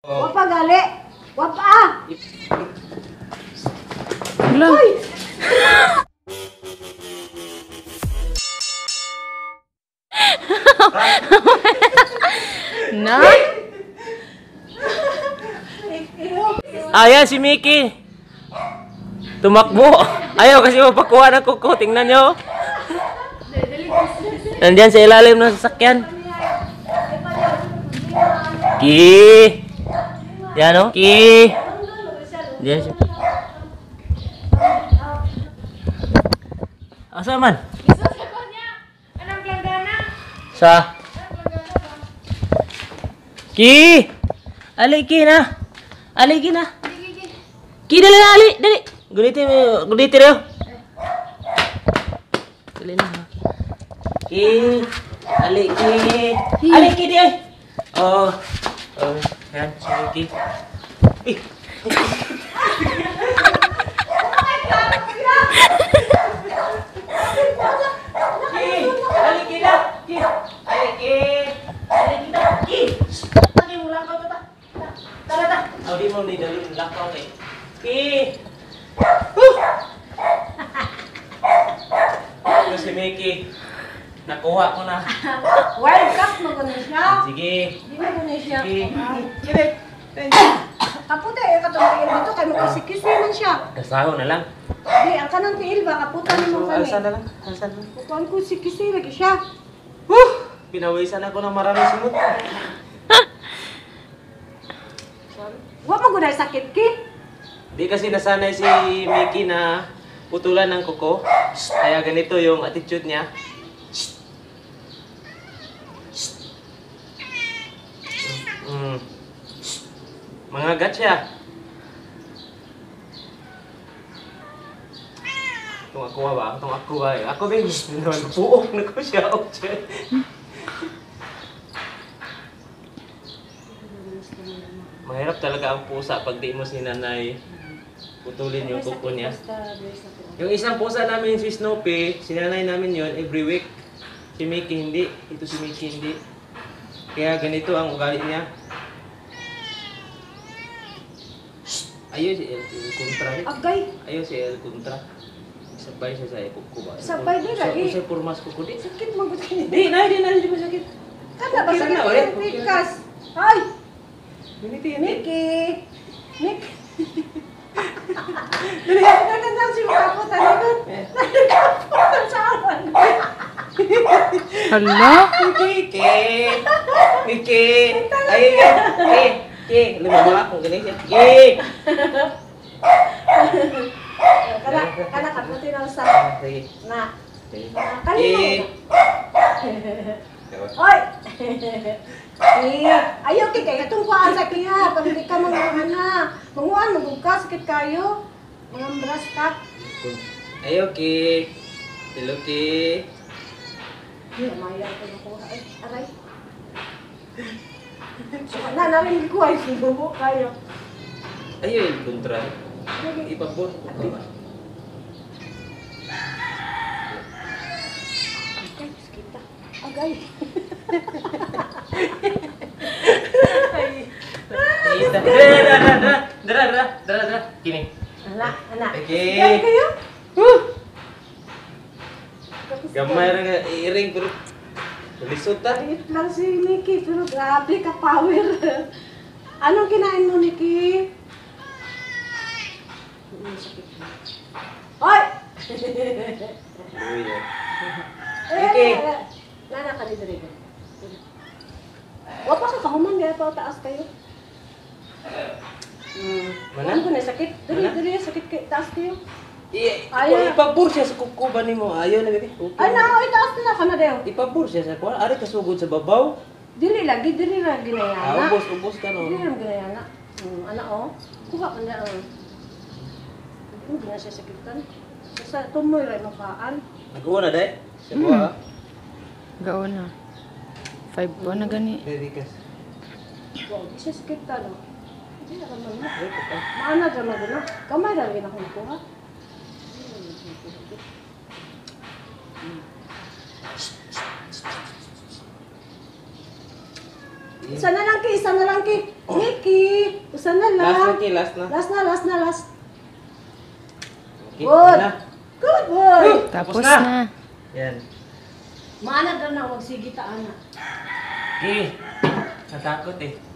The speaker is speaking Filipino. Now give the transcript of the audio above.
Wapa gali. Wapa. Hala. Na? Ayan si Mickey. Tumakbo. Ayaw kasi mapakuha ng kuko. Tingnan nyo. Nandyan sa ilalim ng sasakyan. Ki. Yan o. Ki. Diyan siya. Asa man? Sa. Ki. Ali Ki na. Ali Ki na. Ki dali na Ali. Dali. Guniti rin. Dali na. Ki. Ali Ki. Ali Ki di ay. Oh. Oh. Yan. Sorry Ki. Eh. Di mo ni dali lakaw eh. Si Mickey. Nakuha ko na. Wild cup mo ko siya. Sige. Di mo ko siya. Sige. Kaputi eh katong dito kay makisik-kisik man siya. Kasaho na lang. Di ang kanang tiil ba kaputan mo kami. Alsan na lang. Alsan na lang. Kuan ko sikisi lagi siya. Pinawisan ako ng maraming simot. Wa mo gunay sakit ki. Di kasi nasanay si Mickey na putulan ng kuko. Kaya ganito yung attitude niya. Mangagat siya. Itong ako ba? Itong ako ba? Ako ba yung puok na ko siya. Mahirap talaga ang pusa pag di mo si nanay putulin yung kuko niya. Yung isang pusa namin si Snoopy, sinanay namin yon every week. Si Mickey hindi. Ito si Mickey hindi. Kaya ganito ang ugali niya. Ayaw si El Contra. Agay. Ayaw si El Contra. Sabay siya sa kuko ba? Sabay din lagi. Sa purmas kuko di. Sakit mo gud kini. Di ba sakit? Kada ba Okay sakit na, ulit. ang tikas. Ay, Mickey. Mickey. Dili ako na si makaputan ko. Nakaputan sa awan. Hala. Mickey. Ay, lumabak kung galing siya. Kana kaputi na sa Sige. na. Sige. Kanino? Oy. Ayaw kay kay katong kuan sa kiha, pag di ka manguana. Manguan magugka sakit kayo. Mga bras ka. Ayaw ki. Hello ki. Di maya ko nakuha ay aray. Na namin ko ay subo kayo. Ayaw yung kontra. Ipabot. Agay, kita. Agay. Dara. Kini. Ana. Okay. Gay kayo? Gamay ra nga iring pero lisod ta. Ito lang si Nikki, pero grabe ka power. Anong kinain mo, Nikki? Oy! Uy. Nikki! Nana ka dito rin. Wala pa ka kahuman, gaya pa taas kayo. Mana? Ano ko na sakit? Dali, sakit kayo. Taas kayo. Ayaw. Ipabur siya sa kukuban nimo. Ayaw na bebe. Ay, na, taas na ka na daw. Ipabur siya sa kuwan. Ari kasugod sa babaw. Dili lagi ginayana. Ubos ka no. Dili lang ginayana. Anak, oh. Kuha ka na. Hindi na siya sakitan. Sa tumoy rin makaan. Nagkuha na day. Sa kuha. Gao na. 5 buwan na gani. Dedikas. Wow, di siya sakitan, oh. Hindi na naman na. Maana dyan mo na. Kamay na rin ako kuha. Isa na lang ki. Nikki! Usa na Last na, lang. Ki. Last na. Last. Okay, Good. na. Good boy. Tapos na. na. Yan. Maana daw na, magsigita ana. Okay. Natakot eh.